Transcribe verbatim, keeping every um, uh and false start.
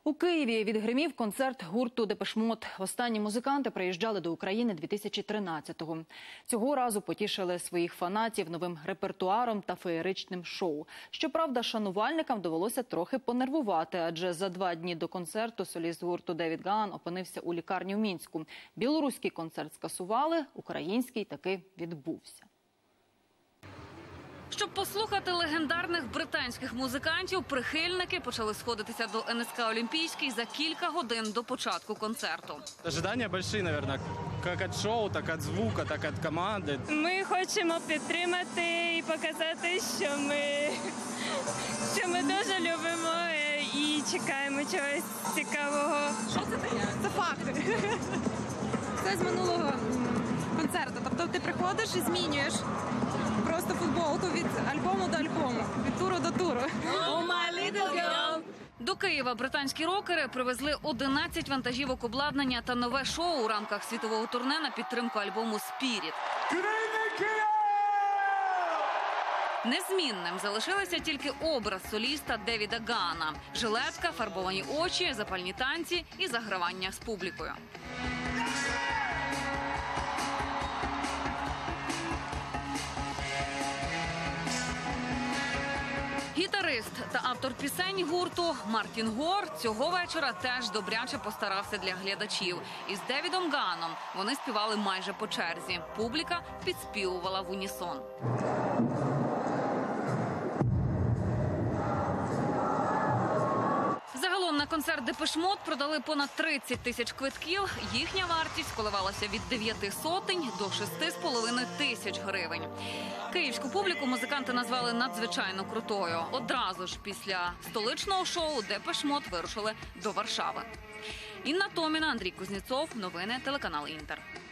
У Києві відгримів концерт гурту «Депеш Мод». Останні музиканти приїжджали до України дві тисячі тринадцятого. Цього разу потішили своїх фанатів новим репертуаром та феєричним шоу. Щоправда, шанувальникам довелося трохи понервувати, адже за два дні до концерту соліст гурту Девід Гаан опинився у лікарні в Мінську. Білоруський концерт скасували, український таки відбувся. Щоб послухати легендарних британських музикантів, прихильники почали сходитися до ен ес ка «Олімпійський» за кілька годин до початку концерту. Ожидання великі, мабуть, як від шоу, так від звуку, так від команди. Ми хочемо підтримати і показати, що ми, що ми дуже любимо і чекаємо чогось цікавого. Що це таке? Це факти. Це з минулого концерту. Тобто ти приходиш і змінюєш просто футболку від альбому до альбому, від туру до туру. Oh, my little girl. До Києва британські рокери привезли одинадцять вантажівок обладнання та нове шоу у рамках світового турне на підтримку альбому «Спіріт». Незмінним залишилися тільки образ соліста Девіда Гаана. Жилетка, фарбовані очі, запальні танці і загравання з публікою. Гітарист та автор пісень гурту Мартін Гор цього вечора теж добряче постарався для глядачів. Із Девідом Гааном вони співали майже по черзі. Публіка підспівувала в унісон. Загалом на концерт «Депеш Мод» продали понад тридцять тисяч квитків. Їхня вартість коливалася від дев'яти сотень до шести з половиною тисяч гривень. Київську публіку музиканти назвали надзвичайно крутою. Одразу ж після столичного шоу «Депеш Мод» вирушили до Варшави. Інна Томіна, Андрій Кузнєцов. Новини телеканал «Інтер».